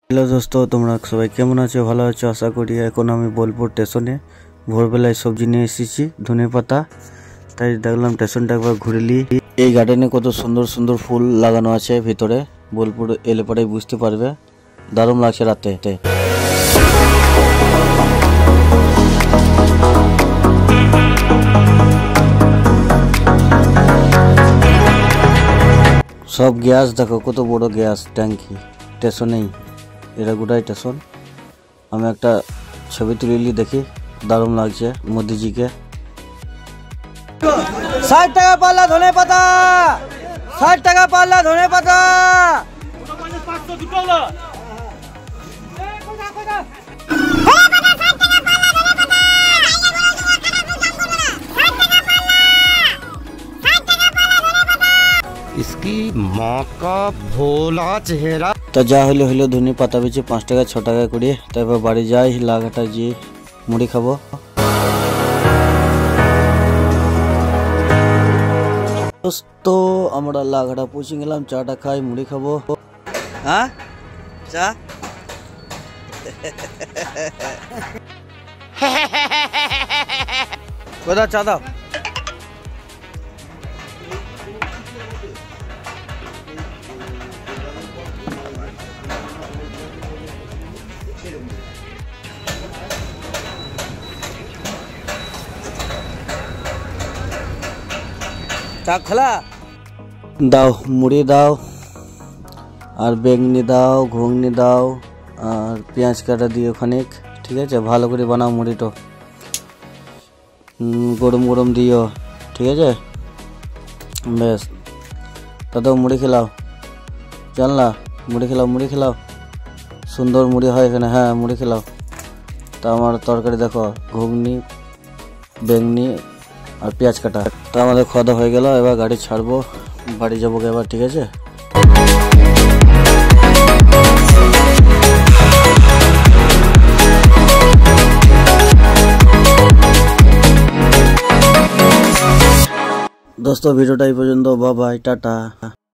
Hello দোস্ত, তোমরা সবাই কেমন আছো? ভালো আছো আশা করি। এখন আমি বোলপুর স্টেশনে ভোরবেলায় সবজি নিয়ে এসেছি, ধনে পাতা। তাই দেখলাম স্টেশনটা একবার ঘুরে নিই। এই গার্ডেনে কত সুন্দর সুন্দর ফুল লাগানো আছে ভিতরে। বোলপুর এলে পরেই বুঝতে পারবে, দারুণ লাগছে রাতে। সব গ্যাস দেখো, কত বড় গ্যাস ট্যাঙ্কি স্টেশনেই। এটা গোটাই স্টেশন। আমি একটা ছবি তুলিলি, দেখি দারুণ লাগছে মোদিজিকে। 60 টাকা পাল্লা ধনে পাতা, 60 টাকা পাল্লা ধনে পাতা। इसकी माँ का भोला चेहरा। তা যা হলে হলো, ধনে পাতা বেচে 5 টাকা 6 টাকা করে। তারপর বাড়ি যাই, লাগাটা যে মুড়ি খাবো। তো আমরা লাগাটা পৌঁছে গেলাম, চাটা খাই, মুড়ি খাবো। হ্যাঁ চা কোথা চা দাও। চা খোলা দাও, মুড়ি দাও, আর বেগনি দাও, ঘুগনি দাও, আর পেঁয়াজ কাটা দিও খানিক। ঠিক আছে, ভালো করে বানাও মুড়িটা, গরম গরম দিও। ঠিক আছে, বেশ। দাদা মুড়ি খেলাও, জানলা মুড়ি খেলাও, মুড়ি খেলাও। সুন্দর মুড়ি হয় এখানে, হ্যাঁ মুড়ি খেলাও। তা আমার তরকারি দেখো, ঘুগনি, বেগনি আর পেঁয়াজ কাটা। তা আমাদের খাওয়া দাওয়া হয়ে গেল, এবার গাড়ি ছাড়বো, বাড়ি যাবো এবার। ঠিক আছে, দোস্ত ভিডিওটা এই পর্যন্ত। Bye bye, tata.